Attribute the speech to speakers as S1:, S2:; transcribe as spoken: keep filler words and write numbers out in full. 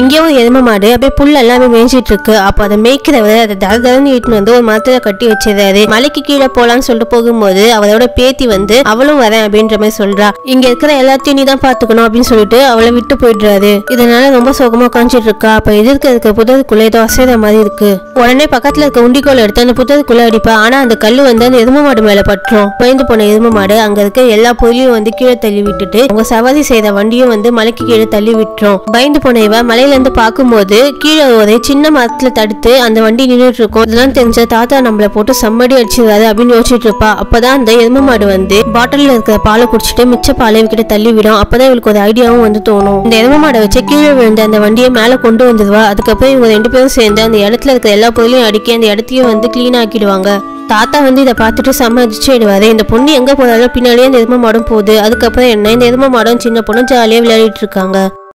S1: இங்கே ஒரு எருமை மாடு அப்படியே புல் எல்லாமே மேய்ச்சிட்டு இருக்கு. அப்ப அதை மேய்க்கிறவர் அதை தர தரன்னு இட்டுன்னு வந்து ஒரு மரத்துல கட்டி வச்சிருந்தாரு. மலைக்கு கீழே போலான்னு சொல்லிட்டு போகும்போது அவளோட பேத்தி வந்து அவளும் வரேன் அப்படின்ற மாதிரி சொல்றா. இங்க இருக்கிற எல்லாத்தையும் நீ தான் பாத்துக்கணும் அப்படின்னு சொல்லிட்டு அவளை விட்டு போயிடுறாரு. இதனால ரொம்ப சோகமா உட்காந்துட்டு இருக்கா. அப்ப எதிர்க்க இருக்க புதருக்குள்ள ஏதோ அசைற மாதிரி இருக்கு. உடனே பக்கத்துல இருக்க உண்டிக்கோல் எடுத்து அந்த புதருக்குள்ள அடிப்பா. ஆனா அந்த கல்லு வந்து அந்த எருமை மாடு மேல பற்றும். பயந்து போன எருமை மாடு அங்க இருக்க எல்லா பொருளையும் வந்து கீழே தள்ளி விட்டுட்டு அவங்க சவாரி செய்த வண்டியும் வந்து மலைக்கு கீழே தள்ளி விட்டுரும். பயந்து போன இவ மலையில இருந்து பாக்கும்போது கீழே ஒரு சின்ன மரத்துல தடுத்து அந்த வண்டி நின்றுட்டு இருக்கும். இதெல்லாம் தெரிஞ்ச தாத்தா நம்மள போட்டு சம்மடி அடிச்சிருக்காரு அப்படின்னு யோசிச்சுட்டு இருப்பா. அப்பதான் அந்த எருமை மாடு வந்து பாட்டில்ல இருக்கிற பாலை குடிச்சிட்டு மிச்ச பாலை கிட்ட தள்ளி விடும். அப்பதான் இவளுக்கு ஒரு ஐடியாவும் வந்து தோணும். இந்த எருமை மாடை வச்சு கீழே விழுந்த அந்த வண்டியை மேல கொண்டு வந்துருவா. அதுக்கப்புறம் இவங்க ரெண்டு பேரும் சேர்ந்து அந்த இடத்துல இருக்கிற எல்லா பொருளையும் அடிக்க அந்த இடத்தையும் வந்து கிளீன் ஆக்கிடுவாங்க. தாத்தா வந்து இதை பார்த்துட்டு சம்மதிச்சுடுவாரு. இந்த பொண்ணு எங்க போனாலும் பின்னாடியே இந்த எருமை மாடும் போகுது. அதுக்கப்புறம் என்ன, இந்த எருமை மாடும் சின்ன பொண்ணு ஜாலியா விளையாடிட்டு இருக்காங்க.